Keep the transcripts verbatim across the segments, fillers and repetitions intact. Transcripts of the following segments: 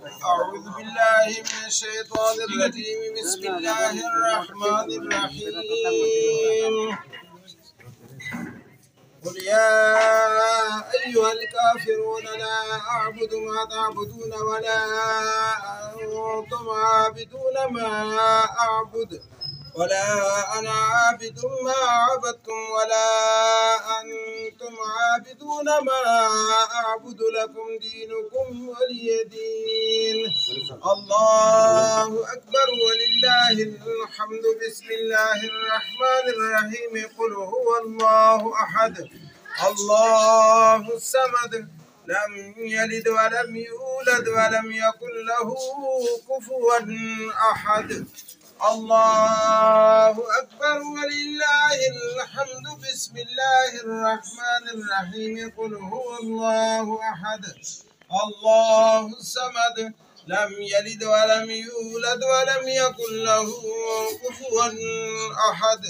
أعوذ بالله من الشيطان الرجيم. بسم الله الرحمن الرحيم. قل يا أيها الكافرون لا أعبد ما تعبدون ولا أنتم عابدون ما أعبد ولا أنا عابد ما عبدتم ولا أنتم عابدون ما أعبد لكم دينكم ولي دين. الله أكبر ولله الحمد. بسم الله الرحمن الرحيم. قل هو الله أحد الله الصمد لم يلد ولم يولد ولم يكن له كفوا أحد. الله أكبر ولله الحمد. بسم الله الرحمن الرحيم. قل هو الله أحد الله الصمد لم يلد ولم يولد ولم يكن له كفوا أحد.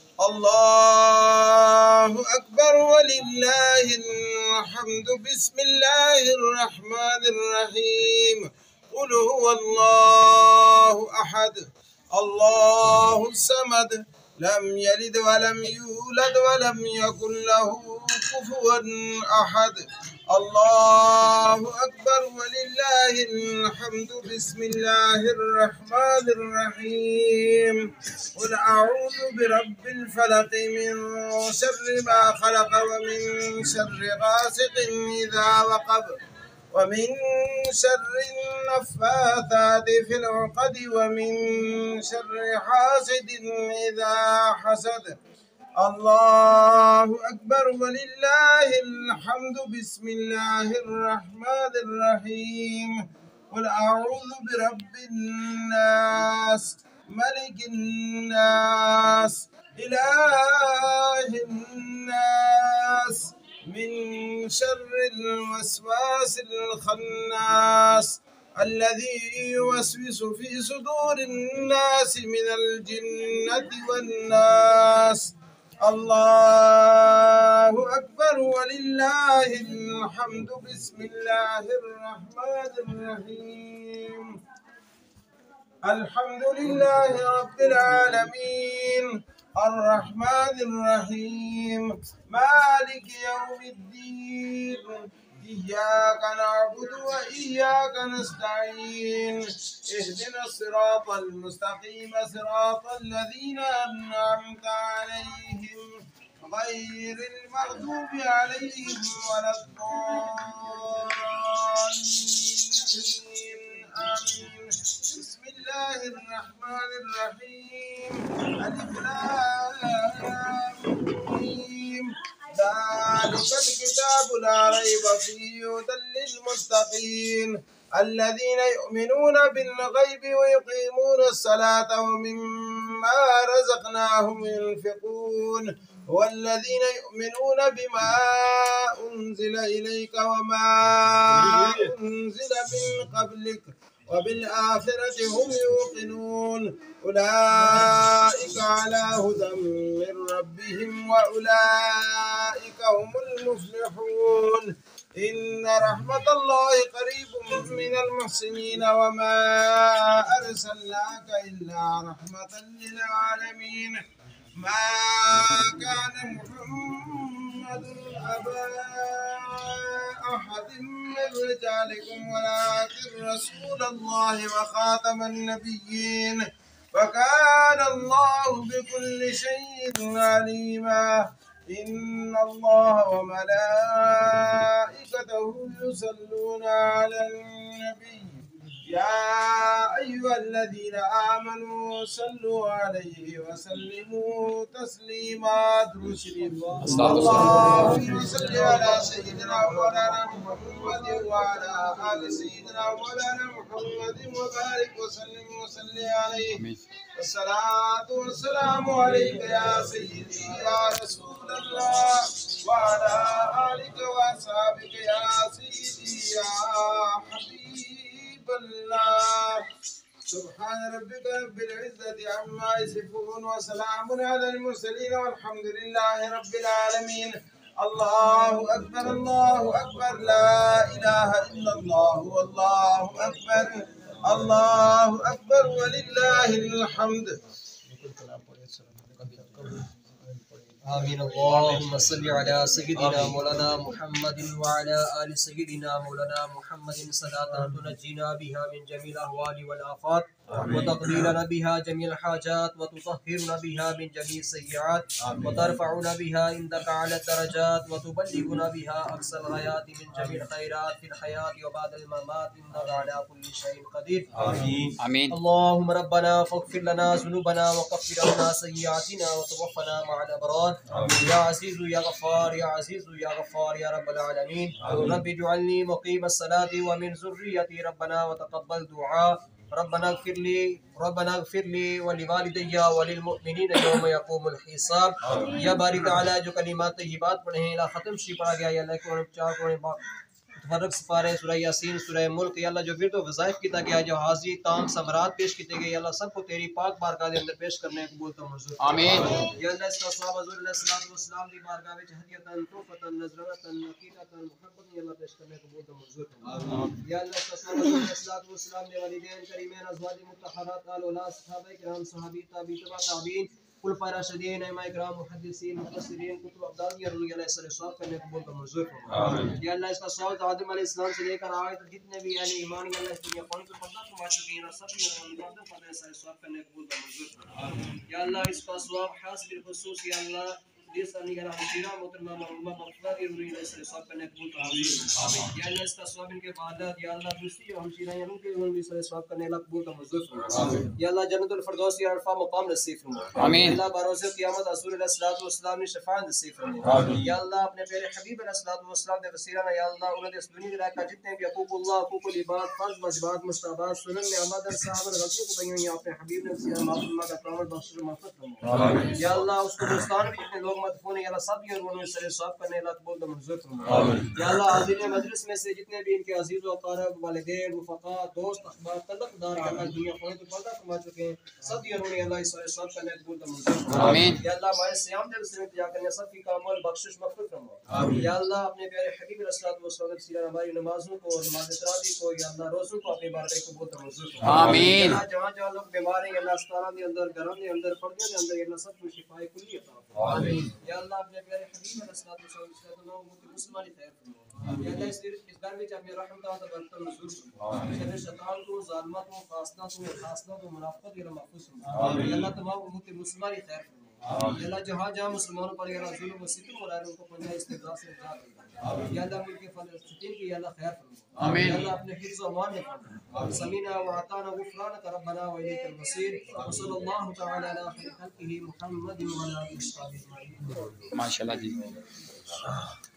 الله أكبر ولله الحمد. بسم الله الرحمن الرحيم. قل هو الله أحد الله الصمد لم يلد ولم يولد ولم يكن له كفوا أحد. الله أكبر ولله الحمد. بسم الله الرحمن الرحيم. قل أعوذ برب الفلق من شر ما خلق ومن شر غاسق إذا وقب ومن شر النفاثات في العقد ومن شر حاسد إذا حسد. الله أكبر ولله الحمد. بسم الله الرحمن الرحيم. قل أعوذ برب الناس ملك الناس إله الناس من شر الوسواس الخناس الذي يوسوس في صدور الناس من الجنة والناس. الله أكبر ولله الحمد. بسم الله الرحمن الرحيم. الحمد لله رب العالمين الرحمن الرحيم مالك يوم الدين. إياك نعبد وإياك نستعين. اهدنا الصراط المستقيم صراط الذين أنعمت عليهم غير المغضوب عليهم ولا الضالين. آمين. بسم الله الرحمن الرحيم. ألف لام ميم. ذلك الكتاب لا ريب فيه هدى للمتقين الذين يؤمنون بالغيب ويقيمون الصلاة ومما رزقناهم ينفقون والذين يؤمنون بما أنزل إليك وما أنزل من قبلك وبالآخرة هم يوقنون. أولئك على هدى من ربهم وأولئك هم المفلحون. إن رحمة الله قريب من المحسنين وما أرسلناك إلا رحمة للعالمين. ما كان محمد أبا أحد من رجالكم ولكن رسول الله وخاتم النبيين وكان الله بكل شيء عليما. إن الله وملائكته يصلون على النبي يا أيها الذين آمنوا صلوا عليه وسلموا تسليما. اللهم صل على سيدنا مولانا محمد وعلى آل سيدنا مولانا محمد وبارك وسلم وصل عليه. والصلاة والسلام عليك يا سيدي يا رسول الله وعلى آلك وأصحابك يا سيدي يا حبيب الله. سبحان ربك رب العزة عما يصفون وسلام على المرسلين والحمد لله رب العالمين. الله أكبر الله أكبر لا إله إلا الله والله أكبر الله أكبر ولله الحمد. آمين. اللهم صل على سيدنا مولانا محمد وعلى آل سيدنا مولانا محمد صلاة تنجينا بها من جميع الأهوال والآفات وتقضي لنا بها جميع الحاجات وتطهرنا بها من جميع السيئات وترفعنا بها عندك على الدرجات وتبلغنا بها أقصى الغايات من جميع الخيرات في الحياة وبعد الممات إنك على كل شيء قدير. آمين آمين. اللهم ربنا فاغفر لنا ذنوبنا وكفر عنا سيئاتنا وتوفنا مع الأبرار. يا عزيز يا غفار يا عزيز يا غفار يا رب العالمين. رب اجعلني مقيم الصلاة ومن ذريتي ربنا وتقبل دعاء. ربنا اغفر لي ربنا اغفر لي ولوالدي وللمؤمنين يوم يقوم الحساب. یا باری تعالیٰ جو کلمات طیبات پڑھے ہیں اللہ ختم شی پڑھا گیا یا اللہ کے چار قرآن متفرق سپارے سورہ یاسین سورہ ملک یا اللہ جو ورد و وظائف کیتا گیا جو حاضری تام ثمرات پیش کیتے گئے یا اللہ سب کو تیری پاک بارگاہ دے اندر پیش کرنے قبول تو منظور آمین. یا اللہ اس کا ثواب حضور علیہ الصلوۃ والسلام دی بارگاہ وچ ہدیۃ تحفۃ نذرۃ عقیدۃ محبت یا اللہ پیش کرنے قبول تو منظور آمین. یا اللہ اس کا ثواب حضور علیہ الصلوۃ والسلام دے والدین کریمین ازواج مطہرات آل اولاد صحابہ کرام صحابی تابعین تبع تابعین خلفاء راشدین ائمہ کرام محدثین مفسرین کتب ابدالیہ رضی اللہ عنہم ثواب کرنے قبول تو منظور آمین. یا اللہ اس کا ثواب آدم علیہ السلام سے لے کر آج تک جتنے بھی اہل ایمان یا اللہ اس دنیا پانی کو پردہ فرما چکے ہیں سب نے مقدم پردہ سارے ثواب کرنے قبول تو منظور آمین. یا اللہ اس کا ثواب خاص بالخصوص یا اللہ جس انہی کا ہمشیرہ محترمہ مرحومہ مغفرت رضی اللہ عنہم ثواب کرنے قبول تو منظور یا اللہ اس کا ثواب ان کے والد یا اللہ دوسری جو ہمشیرہ ہیں ان کے ان بھی ثواب کرنے اللہ قبول تو منظور آمین. یا اللہ جنت الفردوس یا عرفہ مقام نصیب فرما آمین. اللہ بروز قیامت حضور علیہ الصلوۃ والسلام نے شفاعت نصیب فرما. یا اللہ اپنے پیارے حبیب علیہ الصلوۃ والسلام دے وسیلہ یا اللہ انہوں نے اس دنیا کے رائے جتنے بھی حقوق اللہ حقوق العباد فرض واجبات مستحبات سنن میں عمل در صحابہ غلطیوں کو بیان یا اپنے حبیب نے وسیلہ معاف فرما کا کامل بخش و معافت فرما. یا اللہ اس کو دوستان میں جتنے لوگ مدفون ہیں یا اللہ سب یہ انہوں نے سر ثواب کرنے اللہ قبول و منظور فرما. یا اللہ حاضرین مجلس میں سے جتنے بھی ان کے عزیز و اقارب والدین رفقا دوست احباب تعلق دار یا اللہ دنیا خواہد تو پردہ فرما چکے ہیں سب یہ انہوں نے اللہ سر ثواب کرنے قبول و منظور فرما. یا اللہ ہمارے سیام دل سے انتجا کرنے سب کی کامل بخشش مغفرت فرما. یا اللہ اپنے پیارے حبیب علیہ الصلوۃ والسلام سیرہ ہماری نمازوں کو اور نماز تراویح کو یا اللہ روزوں کو اپنی بارگاہ قبول و منظور فرما. آمین. جہاں جہاں لوگ بیمار ہیں یا اللہ اسپتالوں کے اندر گھروں کے اندر پردوں کے اندر یا اللہ سب کو شفائے کلی عطا فرما. آمین. یا اللہ اپنے پیارے حبیب علیہ الصلوۃ والسلام مسلمان خیر فرما. یا اللہ اس اس گھر میں اپنی رحمت و برکت نزول فرما. شر شیطان کو ظالمات کو فاسدات کو خاصلات و منافقت یا محفوظ فرما. یا اللہ تمام امت مسلمان خیر فرما. یا اللہ جہاں جہاں مسلمانوں پر یا اللہ ظلم و ستم ہو رہا ہے ان کو پنجہ استغفار سے نجات دے. یا اللہ ملک کے فلسطین کی یا اللہ خیر فرما. آمین. یا اللہ اپنے حفظ و امان میں فرما. سمینا و اعطانا غفرانک ربنا و الیک المصیر. وصلی اللہ تعالی علی خیر خلقہ محمد و علی آلہ وصحبہ اجمعین. ماشاءاللہ جی.